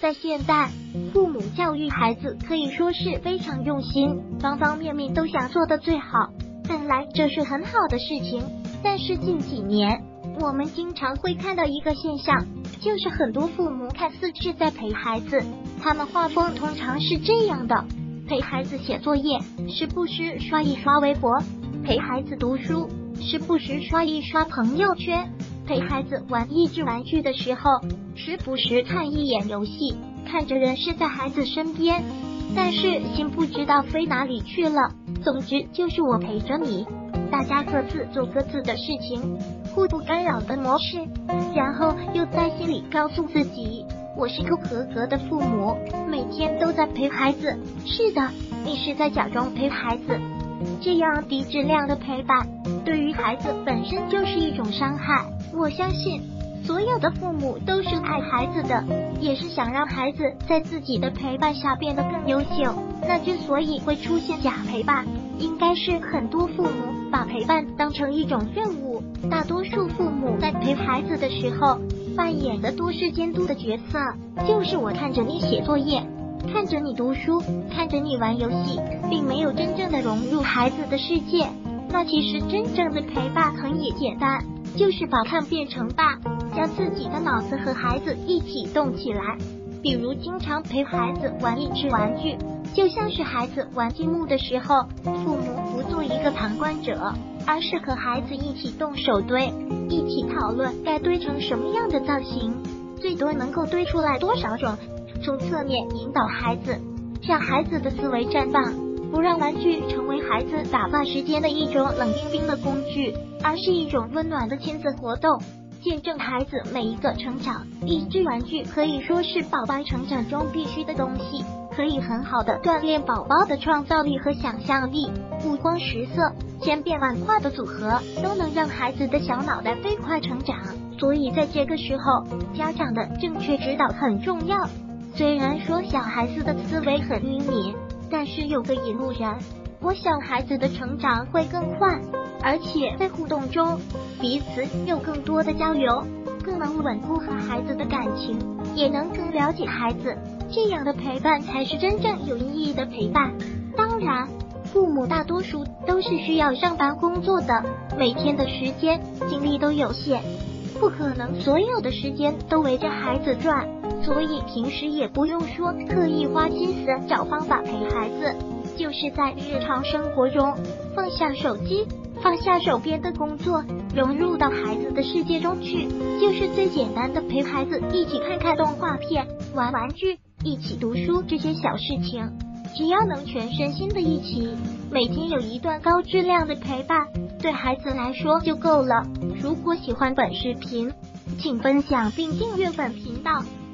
在现代，父母教育孩子可以说是非常用心，方方面面都想做得最好，本来这是很好的事情。但是近几年，我们经常会看到一个现象，就是很多父母看似是在陪孩子，他们画风通常是这样的：陪孩子写作业，时不时刷一刷微博；陪孩子读书，时不时刷一刷朋友圈；陪孩子玩益智玩具的时候，时不时看一眼游戏，看着人是在孩子身边，但是心不知道飞哪里去了。总之就是我陪着你，大家各自做各自的事情，互不干扰的模式，然后又在心里告诉自己，我是个合格的父母，每天都在陪孩子。是的，你是在假装陪孩子。这样低质量的陪伴，对于孩子本身就是一种伤害。我相信所有的父母都是爱孩子的，也是想让孩子在自己的陪伴下变得更优秀。那之所以会出现假陪伴，应该是很多父母把陪伴当成一种任务。大多数父母在陪孩子的时候，扮演的多是监督的角色，就是我看着你写作业，看着你读书，看着你玩游戏，并没有真正的融入孩子的世界。那其实真正的陪伴很简单，就是把看变成办，将自己的脑子和孩子一起动起来。比如经常陪孩子玩益智玩具，就像是孩子玩积木的时候，父母不做一个旁观者，而是和孩子一起动手堆，一起讨论该堆成什么样的造型，最多能够堆出来多少种，从侧面引导孩子，让孩子的思维绽放，不让玩具成为孩子打发时间的一种冷冰冰的工具，而是一种温暖的亲子活动，见证孩子每一个成长。益智玩具可以说是宝宝成长中必须的东西，可以很好的锻炼宝宝的创造力和想象力，五光十色、千变万化的组合都能让孩子的小脑袋飞快成长。所以在这个时候，家长的正确指导很重要。虽然说小孩子的思维很灵敏，但是有个引路人，我想孩子的成长会更快，而且在互动中彼此有更多的交流，更能稳固和孩子的感情，也能更了解孩子。这样的陪伴才是真正有意义的陪伴。当然，父母大多数都是需要上班工作的，每天的时间精力都有限，不可能所有的时间都围着孩子转，所以平时也不用说刻意花心思找方法陪孩子，就是在日常生活中放下手机，放下手边的工作，融入到孩子的世界中去，就是最简单的陪孩子一起看看动画片，玩玩具，一起读书，这些小事情只要能全身心的一起，每天有一段高质量的陪伴，对孩子来说就够了。如果喜欢本视频，请分享并订阅本频道。